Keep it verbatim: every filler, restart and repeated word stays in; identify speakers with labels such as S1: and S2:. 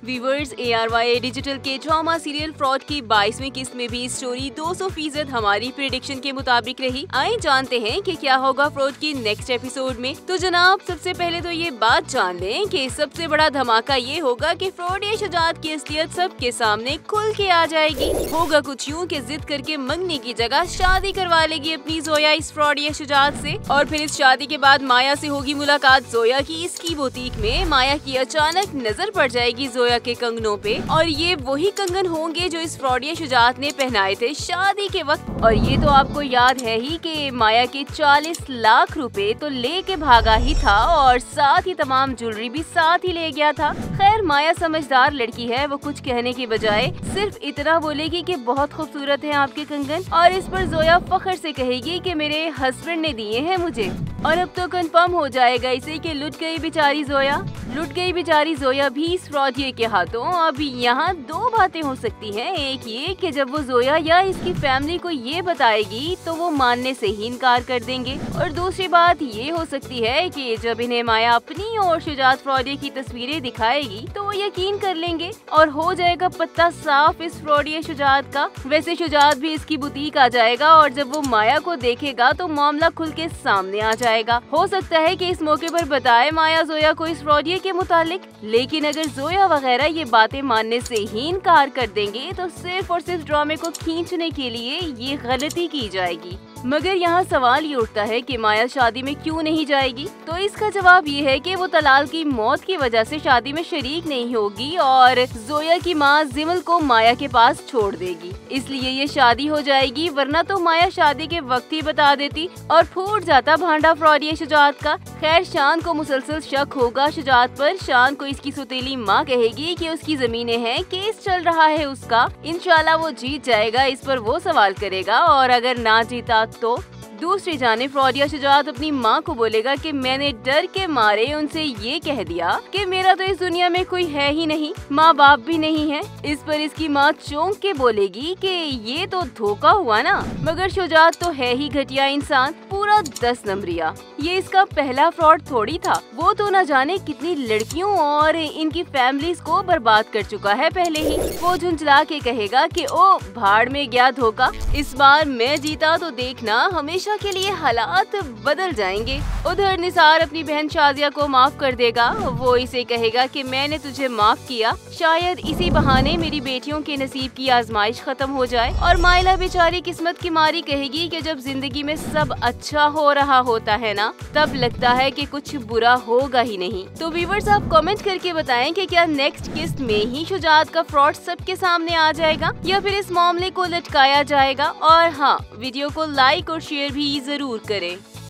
S1: Viewers, A R Y digital के drama serial fraud की बाईसवीं किस्त में भी स्टोरी दो सौ फीसद हमारी प्रेडिक्शन के मुताबिक रही। आइए जानते हैं कि क्या होगा फ्रॉड की नेक्स्ट एपिसोड में। तो जनाब, सबसे पहले तो ये बात जान लें कि सबसे बड़ा धमाका ये होगा कि फ्रॉड या शुजात की असलियत सबके सामने खुल के आ जाएगी। होगा कुछ यूँ कि जिद करके मंगने की जगह शादी करवा लेगी अपनी जोया इस फ्रॉड या शुजात से, और फिर इस शादी के बाद माया से होगी मुलाकात जोया की इसकी बुटीक में। माया की अचानक नजर पड़ जाएगी जोया के कंगनों पे, और ये वही कंगन होंगे जो इस फ्रॉडिया शुजात ने पहनाए थे शादी के वक्त। और ये तो आपको याद है ही कि माया के चालीस लाख रुपए तो लेके भागा ही था, और साथ ही तमाम ज्वेलरी भी साथ ही ले गया था। खैर, माया समझदार लड़की है, वो कुछ कहने की बजाय सिर्फ इतना बोलेगी कि बहुत खूबसूरत है आपके कंगन, और इस पर जोया फख्र से कहेगी कि मेरे हस्बैंड ने दिए हैं मुझे। और अब तो कंफर्म हो जाएगा इसे कि लुट गई बेचारी जोया, लुट गई बेचारी जोया भी इस फ्रॉडिये के हाथों। अब यहाँ दो बातें हो सकती हैं। एक ये कि जब वो जोया या इसकी फैमिली को ये बताएगी तो वो मानने से ही इनकार कर देंगे, और दूसरी बात ये हो सकती है कि जब इन्हें माया अपनी और शुजात फ्रॉडिये की तस्वीरें दिखाएगी तो वो यकीन कर लेंगे और हो जाएगा पत्ता साफ इस फ्रॉडिये शुजात का। वैसे शुजात भी इसकी बुटीक आ जाएगा, और जब वो माया को देखेगा तो मामला खुल के सामने आ जाएगा। हो सकता है कि इस मौके पर बताए माया जोया को इस फ्रॉडिये के मुतालिक, लेकिन अगर जोया वगैरह ये बातें मानने से ही इनकार कर देंगे तो सिर्फ और सिर्फ ड्रामे को खींचने के लिए ये गलती की जाएगी। मगर यहाँ सवाल ये उठता है कि माया शादी में क्यों नहीं जाएगी। तो इसका जवाब ये है कि वो तलाल की मौत की वजह से शादी में शरीक नहीं होगी, और जोया की माँ जिमल को माया के पास छोड़ देगी, इसलिए ये शादी हो जाएगी। वरना तो माया शादी के वक्त ही बता देती और फूट जाता भांडा फ्रॉडिया शुजात का। खैर, शान को मुसलसल शक होगा शुजात पर। शान को इसकी सुतीली माँ कहेगी कि उसकी जमीनें हैं, केस चल रहा है उसका, इंशाल्लाह वो जीत जाएगा। इस पर वो सवाल करेगा, और अगर ना जीता तो दूसरी जाने फ्रॉडिया शुजात अपनी माँ को बोलेगा कि मैंने डर के मारे उनसे ये कह दिया कि मेरा तो इस दुनिया में कोई है ही नहीं, माँ बाप भी नहीं है। इस पर इसकी माँ चौंक के बोलेगी कि ये तो धोखा हुआ ना, मगर शुजात तो है ही घटिया इंसान, पूरा दस नंबरिया। ये इसका पहला फ्रॉड थोड़ी था, वो तो न जाने कितनी लड़कियों और इनकी फैमिलीज को बर्बाद कर चुका है पहले ही। वो झुंझला के कहेगा कि ओ भाड़ में गया धोखा, इस बार मैं जीता तो देखना हमेशा के लिए हालात बदल जाएंगे। उधर निसार अपनी बहन शाजिया को माफ कर देगा। वो इसे कहेगा कि मैंने तुझे माफ किया, शायद इसी बहाने मेरी बेटियों के नसीब की आजमाइश खत्म हो जाए। और माइला बेचारी किस्मत की मारी कहेगी कि जब जिंदगी में सब अच्छा हो रहा होता है ना, तब लगता है कि कुछ बुरा होगा ही नहीं। तो व्यूअर्स, आप कमेंट करके बताएं कि क्या नेक्स्ट किस्त में ही शुजात का फ्रॉड सबके सामने आ जाएगा या फिर इस मामले को लटकाया जाएगा। और हाँ, वीडियो को लाइक और शेयर भी जरूर करें।